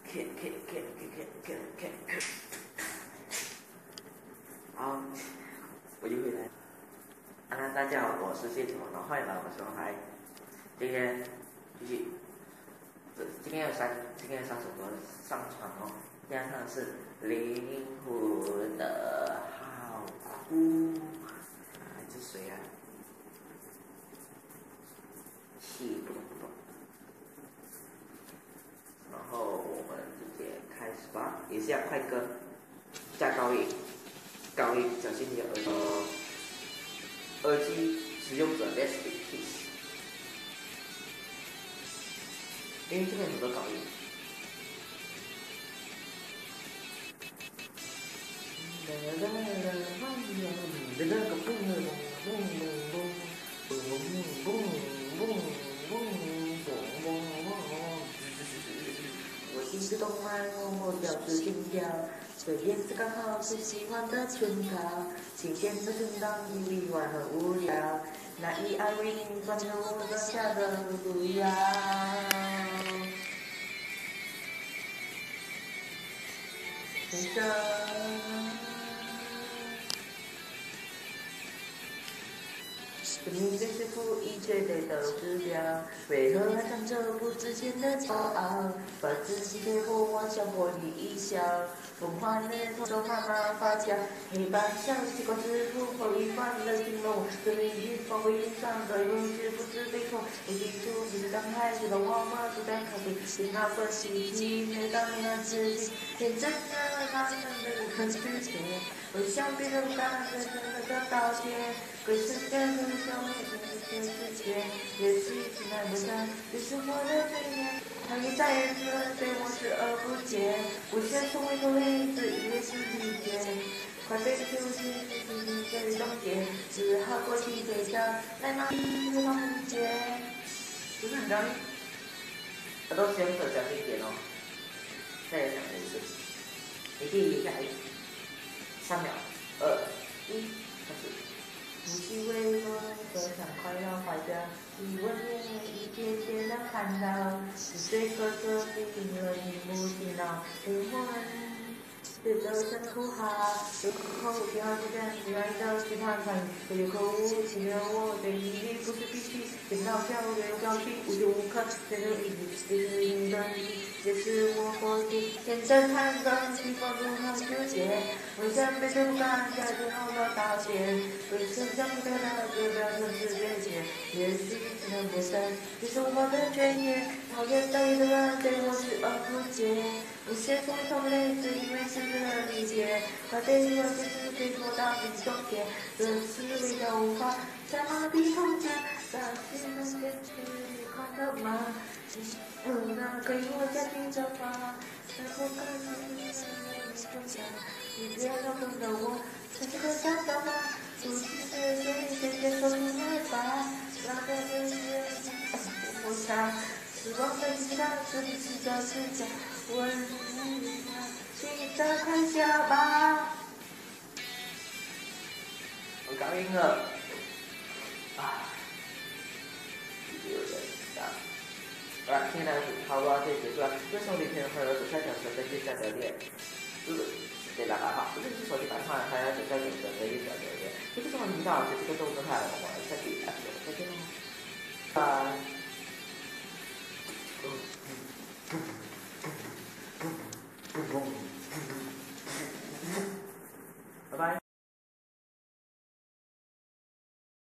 好，我又回来。大家好，我是谢总，然后欢迎来我们小台。今天继续，今天有三首歌上传哦。第二唱的是灵魂的好哭，这是谁啊？气不懂。然后我们直接开始吧，也是要快歌，加高音，小心你的耳机使用者 Rest in peace， 因为这边很多高音。我一直动脉默默表示心跳，这颜色刚好是喜欢的唇膏，新鲜的存档意外很无聊，那一爱为你转着我的下的不要。先生，生命最是负一切的都指标，为何还藏着不自见的骄傲？把自己给我往向玻璃一笑，风花烈头都慢慢发酵，黑白相习惯是如何一般的形容，生命一方回忆上的永志不知悲痛，我记住只是刚开始的我们不再靠近，是那份希冀，每当你那自己，天真的那样的很直接，我想别人感觉真的的道歉，归时间的消灭你的世界，也许是那么的，这是我的罪孽，他也再也不能对我视而不见，我先从一个例子以为是理解，快被丢弃，最终结，只好过去对象，来拿一个房间，不是很高兴，耳朵先手小心一点哦，再讲一次，你可以再3秒，2、1，开始。呼吸微弱，歌唱快要坏掉，体温也一点点的看到，是谁喝着冰了荧幕电脑，灵魂对着声哭哈，有口第二不见，亲爱的去谈谈，可有口误，欺骗我对你不是必须，电脑飘越表情无无可，谁都一直是应的你，也是我过去，现在看着情况如何纠结，为什么被不敢下最后的道歉，为什么想不到这个城市边界，也许只能不散，这是我的罪孽，讨厌在意的人对我视而不见，不屑从头泪是因为失去了理解，快被我现实被拖到临终点，这是味道无法再麻痹痛觉，但心中坚持你快乐吗？那给我家庭着吗？在不可能的中间，你别要跟着我，这是个想法吗？不是随便说出来吧，那个人也不想，时光的期待是你是真是假，问你吧，请再看下吧。我高音了，有点大。好了，现在差不多就结束了。这时候你可能会有左下角的根据下的列，对吧？好，这是手机版块，还有左下角的右下角列。这个时候你到这个动作态，我们下去再见喽，拜。